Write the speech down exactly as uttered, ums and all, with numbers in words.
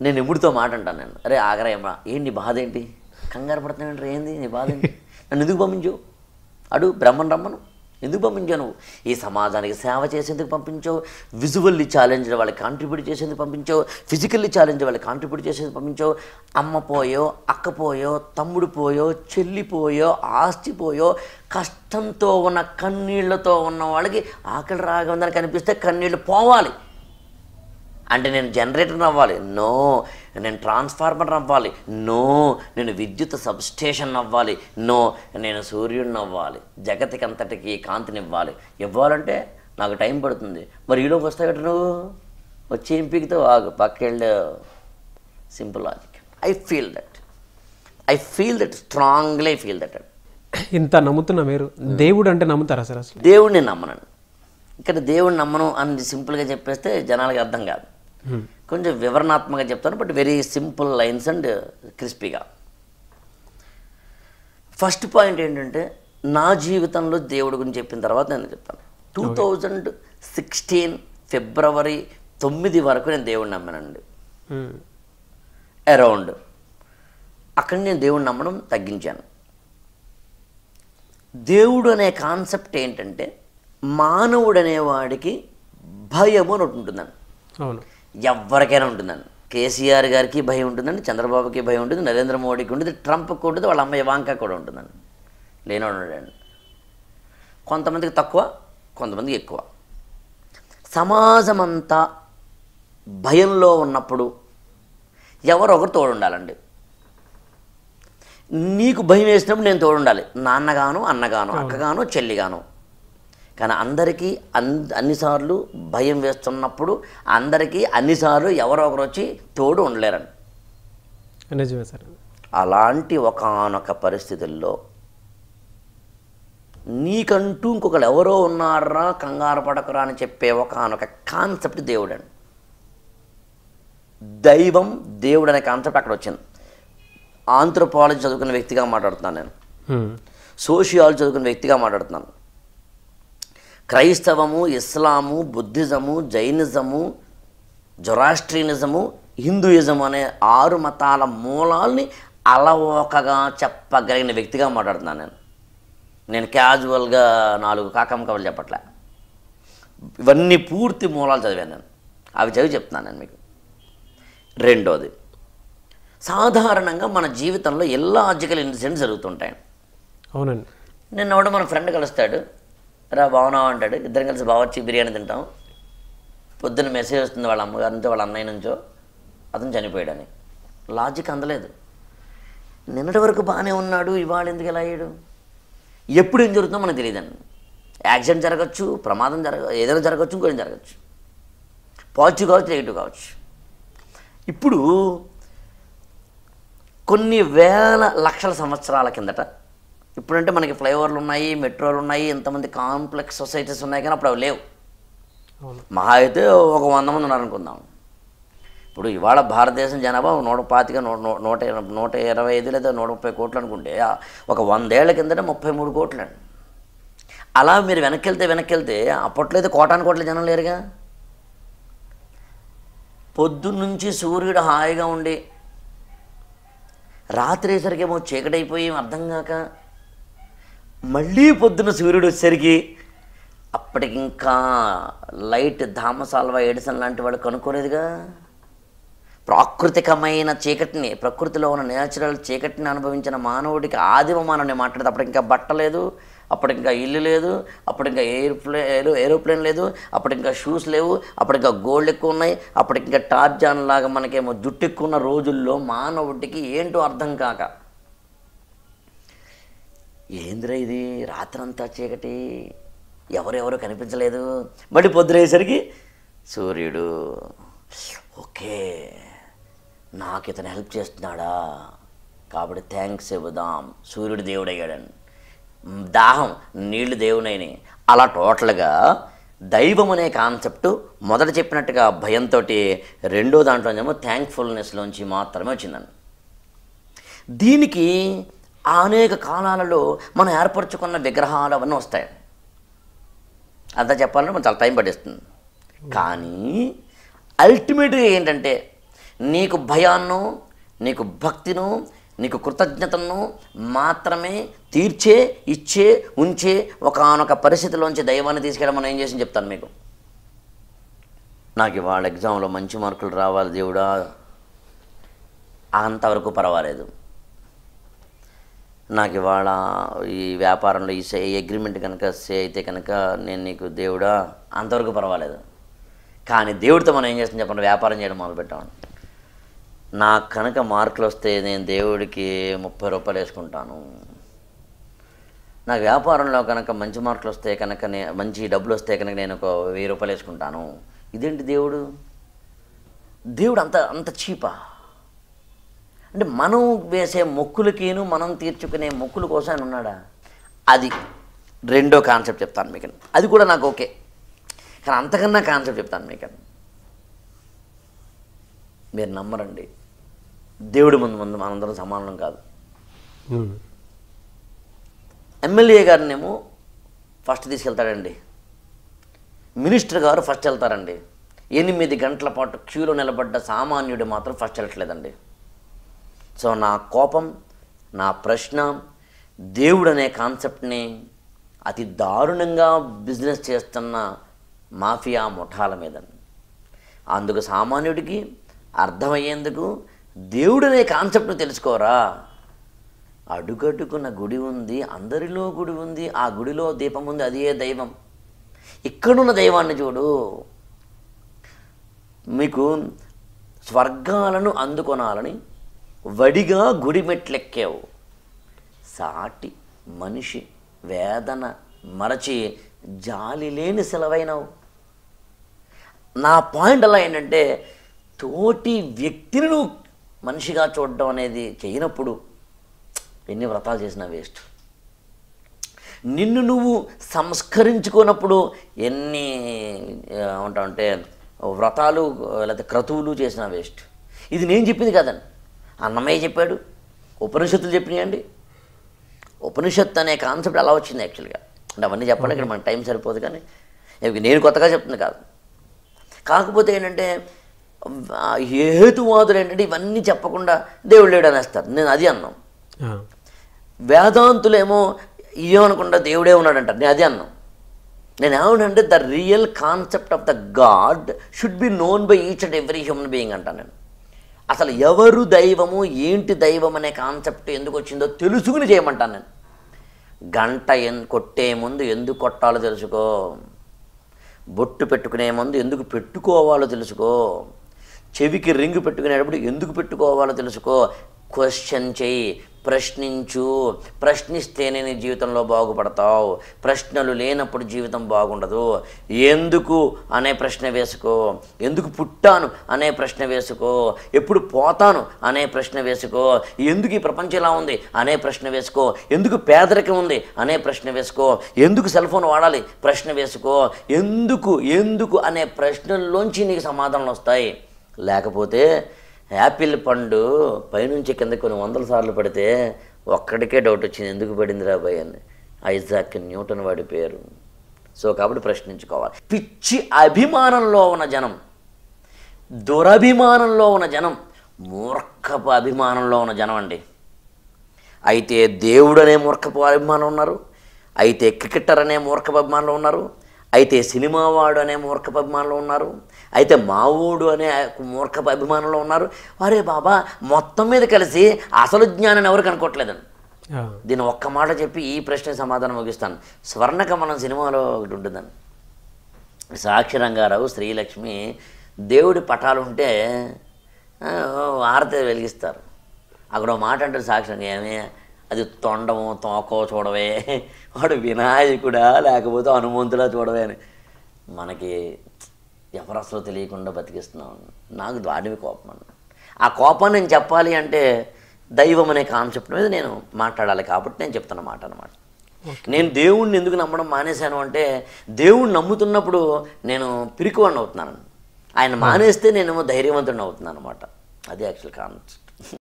నేను ఎముడితో మాట అంటాను నేను, అరే ఆగరా ఏమా, ఏంటి నీ బాధ ఏంటి, కంగారు పడుతున్నానంటే ఏంది నీ బాధ ఏంటి, నన్ను ఎందుకు పంపించావు అడు బ్రహ్మను రమ్మను, ఎందుకు పంపించావు నువ్వు, ఈ సమాజానికి సేవ చేసేందుకు పంపించావు, విజువల్లీ ఛాలెంజ్ వాళ్ళకి కాంట్రిబ్యూట్ చేసేందుకు పంపించావు, ఫిజికల్లీ ఛాలెంజ్ వాళ్ళకి కాంట్రిబ్యూట్ చేసేందుకు పంపించావు, అమ్మ పోయో, అక్క పోయో, తమ్ముడు పోయో, చెల్లి పోయో, ఆస్తి పోయో, కష్టంతో ఉన్న కన్నీళ్లతో ఉన్న వాళ్ళకి ఆకలి రాగా ఉందని కనిపిస్తే కన్నీళ్ళు పోవాలి అంటే నేను జనరేటర్ అవ్వాలి, నో, నేను ట్రాన్స్ఫార్మర్ అవ్వాలి, నో, నేను విద్యుత్ సబ్స్టేషన్ అవ్వాలి, నో, నేను సూర్యుడిని అవ్వాలి, జగతికి అంతటికి కాంతిని ఇవ్వాలి. ఇవ్వాలంటే నాకు టైం పడుతుంది. మరి ఈలోకి వస్తాయట నువ్వు వచ్చి ఎంపికతో ఆగు పక్కెళ్ళ. Simple logic. I feel that I feel that strongly I feel that. ఇంత నమ్ముతున్నా మీరు దేవుడు అంటే నమ్ముతారా సార్? అసలు దేవుడిని నమ్మనండి. ఇక్కడ దేవుడిని నమ్మను అని సింపుల్గా చెప్పేస్తే జనాలకి అర్థం కాదు. కొంచెం వివరణాత్మకంగా చెప్తాను, but very simple lines and క్రిస్పీగా. ఫస్ట్ పాయింట్ ఏంటంటే నా జీవితంలో దేవుడి గురించి చెప్పిన తర్వాత నేను చెప్తాను. టూ థౌజండ్ సిక్స్టీన్ ఫిబ్రవరి తొమ్మిది వరకు నేను దేవుడిని నమ్మానండి. అరౌండ్ అక్కడ నేను దేవుడిని నమ్మడం తగ్గించాను. దేవుడు అనే కాన్సెప్ట్ ఏంటంటే మానవుడు అనేవాడికి భయము అని ఒకటి ఉంటుందండి. అవును, ఎవరికైనా ఉంటుందండి. కేసీఆర్ గారికి భయం ఉంటుందండి, చంద్రబాబుకి భయం ఉంటుంది, నరేంద్ర మోడీకి ఉంటుంది, ట్రంప్కి ఉంటుంది, వాళ్ళ అమ్మాయి వాంకా కూడా ఉంటుందండి. లేనోడండి. కొంతమందికి తక్కువ, కొంతమందికి ఎక్కువ. సమాజం అంతా భయంలో ఉన్నప్పుడు ఎవరో ఒకరు తోడుండాలండి. నీకు భయం వేసినప్పుడు నేను తోడుండాలి, నాన్నగాను, అన్నగాను, అక్కగాను, చెల్లిగాను. కానీ అందరికీ అన్ అన్నిసార్లు భయం వేస్తున్నప్పుడు అందరికీ అన్నిసార్లు ఎవరో ఒకరు వచ్చి తోడు ఉండలేరండి. నిజమే సార్. అలాంటి ఒకానొక పరిస్థితుల్లో నీకంటూ ఇంకొకరు ఎవరో ఉన్నారా, కంగారు పడకురా అని చెప్పే ఒకానొక కాన్సెప్ట్ దేవుడు అండి. దైవం, దేవుడు అనే కాన్సెప్ట్ అక్కడ వచ్చింది. ఆంథ్రోపాలజీ చదువుకున్న వ్యక్తిగా మాట్లాడుతున్నాను నేను, సోషియాలజీ చదువుకున్న వ్యక్తిగా మాట్లాడుతున్నాను. క్రైస్తవము, ఇస్లాము, బుద్ధిజము, జైనిజము, జొరాస్ట్రియనిజము, హిందూయిజం అనే ఆరు మతాల మూలాల్ని అలవోకగా చెప్పగలిగిన వ్యక్తిగా మాట్లాడుతున్నాను నేను. నేను క్యాజువల్గా నాలుగు కాకమ్మ కబుర్లు చెప్పట్లే, ఇవన్నీ పూర్తి మూలాలు చదివాను నేను. అవి చదివి చెప్తున్నాను నేను మీకు. రెండోది, సాధారణంగా మన జీవితంలో ఇల్లాజికల్ ఇన్సిడెంట్స్ జరుగుతుంటాయి. అవునండి. నిన్న ఒకటి మన ఫ్రెండ్ కలుస్తాడు, రా బాగున్నావు అంటాడు, ఇద్దరం కలిసి బావచ్చి బిర్యానీ తింటాం. పొద్దున్న మెసేజ్ వస్తుంది వాళ్ళ అమ్మగారి నుంచో వాళ్ళ అన్నయ్య నుంచో అతను చనిపోయాడని. లాజిక్ అందలేదు. నిన్నటి వరకు బాగానే ఉన్నాడు, ఇవాళ ఎందుకు ఎలా అయ్యాడు? ఎప్పుడు ఏం జరుగుతుందో మనకు తెలియదండి. యాక్సిడెంట్ జరగచ్చు, ప్రమాదం జరగ ఏదైనా జరగచ్చు, ఇంకోటి జరగచ్చు. పాజిటివ్ కావచ్చు, నెగిటివ్ కావచ్చు. ఇప్పుడు కొన్ని వేల లక్షల సంవత్సరాల కిందట, ఇప్పుడంటే మనకి ఫ్లైఓవర్లు ఉన్నాయి, మెట్రోలు ఉన్నాయి, ఎంతమంది కాంప్లెక్స్ సొసైటీస్ ఉన్నాయి, కానీ అప్పుడు అవి లేవు. మహా అయితే ఒక వంద మంది ఉన్నారనుకుందాం. ఇప్పుడు ఇవాళ భారతదేశం జనాభా నూట పాతిక నూట నూట ఇరవై ఐదు లేదా నూట ముప్పై కోట్లు అనుకుంటే, ఒక వందేళ్ల కిందట ముప్పై మూడు కోట్లు అండి. అలా మీరు వెనక్కి వెళ్తే వెనక్కి వెళ్తే అప్పట్లో అయితే కోటాను కోట్ల జనం లేరుగా. పొద్దున్నుంచి సూర్యుడు హాయిగా ఉండి రాత్రి అయ్యేసరికేమో చీకటైపోయి అర్థం కాక మళ్ళీ పొద్దున సూర్యుడు వచ్చేసరికి అప్పటికింకా లైట్ ధామసాల్వా ఎడిసన్ లాంటి వాళ్ళు కనుక్కోలేదుగా. ప్రాకృతికమైన చీకటిని, ప్రకృతిలో ఉన్న నేచురల్ చీకటిని అనుభవించిన మానవుడికి ఆదిమ మానవుని మాట్లాడితే అప్పటికి ఇంకా బట్ట లేదు, అప్పుడు ఇంకా ఇల్లు లేదు, అప్పుడు ఇంకా ఎయిర్ప్లే ఏరోప్లేన్ లేదు, అప్పుడు ఇంకా షూస్ లేవు, అప్పుడు ఇంకా గోల్డ్ ఎక్కువ ఉన్నాయి, అప్పటికి ఇంకా టార్జాన్ లాగా మనకేమో జుట్టు ఎక్కువ ఉన్న రోజుల్లో మానవుడికి ఏంటో అర్థం కాక, ఏంద్రా ఇది రాత్రంతా చీకటి, ఎవరెవరో కనిపించలేదు, మళ్ళీ పొద్దునేసరికి సూర్యుడు, ఓకే నాకు ఇతను హెల్ప్ చేస్తున్నాడా కాబట్టి థ్యాంక్స్ చెబుదాం, సూర్యుడు దేవుడు అయ్యాడని. దాహం, నీళ్లు దేవునైని. అలా టోటల్గా దైవం అనే కాన్సెప్ట్ మొదట చెప్పినట్టుగా భయంతో, రెండో దాంట్లోనేమో థ్యాంక్ఫుల్నెస్లోంచి మాత్రమే వచ్చిందండి. దీనికి అనేక కాలాలలో మనం ఏర్పరచుకున్న విగ్రహాలు అవన్నీ వస్తాయి. అంతా చెప్పాలంటే మనం చాలా టైం పట్టిస్తుంది. కానీ అల్టిమేట్గా ఏంటంటే నీకు భయాన్ని, నీకు భక్తిను, నీకు కృతజ్ఞతను మాత్రమే తీర్చే, ఇచ్చే, ఉంచే ఒకానొక పరిస్థితిలోంచి దైవాన్ని తీసుకెళ్ళడం మనం ఏం చేసి చెప్తాను మీకు. నాకు ఇవాళ ఎగ్జామ్లో మంచి మార్కులు రావాలి దేవుడా, అంతవరకు పర్వాలేదు. నాకు ఇవాళ ఈ వ్యాపారంలో ఈ ఈ అగ్రిమెంట్ కనుక సే అయితే కనుక నేను నీకు దేవుడా, అంతవరకు పర్వాలేదు. కానీ దేవుడితో మనం ఏం చేస్తాం చెప్పండి, వ్యాపారం చేయడం మొదలుపెట్టామని. నాకు కనుక మార్కులు వస్తే నేను దేవుడికి ముప్పై రూపాయలు వేసుకుంటాను. నాకు వ్యాపారంలో కనుక మంచి మార్కులు వస్తే కనుక నే మంచి డబ్బులు వస్తే కనుక నేను ఒక వెయ్యి రూపాయలు వేసుకుంటాను. ఇదేంటి దేవుడు? దేవుడు అంత అంత చీపా? అంటే మనం వేసే మొక్కులకిను మనం తీర్చుకునే మొక్కుల కోసం ఆయన ఉన్నాడా? అది రెండో కాన్సెప్ట్ చెప్తాను మీకు. అది కూడా నాకు ఓకే, కానీ అంతకన్నా కాన్సెప్ట్ చెప్తాను మీకు. మీరు నమ్మరండి, దేవుడి ముందు ముందు మనందరం సమానం కాదు. ఎమ్మెల్యే గారినేమో ఫస్ట్ తీసుకెళ్తాడండి, మినిస్టర్ గారు ఫస్ట్ వెళ్తారండి. ఎనిమిది గంటల పాటు క్యూలో నిలబడ్డ సామాన్యుడు మాత్రం ఫస్ట్ వెళ్ళట్లేదండి. సో నా కోపం, నా ప్రశ్న, దేవుడు అనే కాన్సెప్ట్ని అతి దారుణంగా బిజినెస్ చేస్తున్న మాఫియా ముఠాల మీద. అందుకు సామాన్యుడికి అర్థమయ్యేందుకు దేవుడు అనే కాన్సెప్ట్ను తెలుసుకోరా. అడుగడుగున గుడి ఉంది, అందరిలో గుడి ఉంది, ఆ గుడిలో దీపం ఉంది, అదే దైవం. ఇక్కడున్న దైవాన్ని చూడు. మీకు స్వర్గాలను అందుకొనాలని వడిగా గుడి మెట్లెక్కావు, సాటి మనిషి వేదన మరచి జాలి లేని సెలవైనవు. నా పాయింట్ అలా ఏంటంటే, తోటి వ్యక్తిని నువ్వు మనిషిగా చూడడం అనేది చేయనప్పుడు ఎన్ని వ్రతాలు చేసినా వేస్ట్. నిన్ను నువ్వు సంస్కరించుకున్నప్పుడు ఎన్ని ఏమంటావంటే వ్రతాలు లేకపోతే క్రతువులు చేసినా వేస్ట్. ఇది నేను చెప్పింది కాదండి, అన్నమయ్య చెప్పాడు, ఉపనిషత్తులు చెప్పినాయండి. ఉపనిషత్తు అనే కాన్సెప్ట్ అలా వచ్చింది యాక్చువల్గా. అంటే అవన్నీ చెప్పండి, ఇక్కడ మనకు టైం సరిపోదు. కానీ నేను కొత్తగా చెప్తుంది కాదు. కాకపోతే ఏంటంటే హేతువాదులు ఏంటంటే ఇవన్నీ చెప్పకుండా దేవుడు లేడు అనేస్తారు. నేను అది అన్నాం. వేదాంతులేమో ఏమనకుండా దేవుడే ఉన్నాడంటారు. నేను అది అన్నాం. నేను ఏమనంటే the real concept of the God should be known by each and every human being అంటాను నేను. అసలు ఎవరు దైవము, ఏంటి దైవం అనే కాన్సెప్ట్ ఎందుకు వచ్చిందో తెలుసుకుని చేయమంటాను నేను. గంట ఎన్ కొట్టే ముందు ఎందుకు కొట్టాలో తెలుసుకో, బొట్టు పెట్టుకునే ముందు ఎందుకు పెట్టుకోవాలో తెలుసుకో, చెవికి రింగు పెట్టుకునేటప్పుడు ఎందుకు పెట్టుకోవాలో తెలుసుకో. క్వశ్చన్ చెయ్యి, ప్రశ్నించు. ప్రశ్నిస్తేనే నీ జీవితంలో బాగుపడతావు. ప్రశ్నలు లేనప్పుడు జీవితం బాగుండదు. ఎందుకు అనే ప్రశ్న వేసుకో, ఎందుకు పుట్టాను అనే ప్రశ్న వేసుకో, ఎప్పుడు పోతాను అనే ప్రశ్న వేసుకో, ఎందుకు ఈ ప్రపంచం ఇలా ఉంది అనే ప్రశ్న వేసుకో, ఎందుకు పేదరికం ఉంది అనే ప్రశ్న వేసుకో, ఎందుకు సెల్ ఫోన్ వాడాలి ప్రశ్న వేసుకో. ఎందుకు ఎందుకు అనే ప్రశ్నల్లోంచి నీకు సమాధానాలు వస్తాయి. లేకపోతే యాపిల్ పండు పైనుంచి కింద కొన్ని వందల సార్లు పడితే ఒక్కడికే డౌట్ వచ్చింది, ఎందుకు పడింది రాబాయ్ అని. ఐజాక్ న్యూటన్ వాడి పేరు. సో కాబట్టి ప్రశ్నించుకోవాలి. పిచ్చి అభిమానంలో ఉన్న జనం, దురభిమానంలో ఉన్న జనం, మూర్ఖపు అభిమానంలో ఉన్న జనం అండి. అయితే దేవుడు అనే మూర్ఖపు అభిమానం ఉన్నారు, అయితే క్రికెటర్ అనే మూర్ఖపు అభిమానంలో ఉన్నారు, అయితే సినిమా వాడు అనే మూర్ఖపు అభిమానంలో ఉన్నారు, అయితే మావోడు అనే మూర్ఖపు అభిమానంలో ఉన్నారు. అరే బాబా, మొత్తం మీద కలిసి అసలు జ్ఞానాన్ని ఎవరు కనుక్కోవట్లేదండి. దీన్ని ఒక్క మాట చెప్పి ఈ ప్రశ్న సమాధానం ముగిస్తాను. స్వర్ణకమలం సినిమాలో ఒకటి ఉంటుందండి. సాక్షి రంగారావు, శ్రీలక్ష్మి దేవుడి పటాలు ఉంటే ఆరతి వెలిగిస్తారు. అక్కడ ఒక మాట అంటారు సాక్షి రంగ, ఏమే అది తొండము తోకో చూడవే, వాడు వినాయకుడా లేకపోతే హనుమంతుడా చూడవే అని. మనకి ఎవరు అసలు తెలియకుండా బతికిస్తున్నాం. నాకు వాడివి కోపం అన్న. ఆ కోపాన్ని నేను చెప్పాలి అంటే దైవం అనే కాన్సెప్ట్ మీద నేను మాట్లాడాలి కాబట్టి నేను చెప్తున్న మాట అనమాట. నేను దేవుణ్ణి ఎందుకు నమ్మడం మానేశాను అంటే, దేవుణ్ణి నమ్ముతున్నప్పుడు నేను పిరికివాడిని అవుతున్నాను, ఆయన మానేస్తే నేనేమో ధైర్యవంతుడిని అవుతున్నాను అనమాట. అది యాక్చువల్ కాన్సెప్ట్.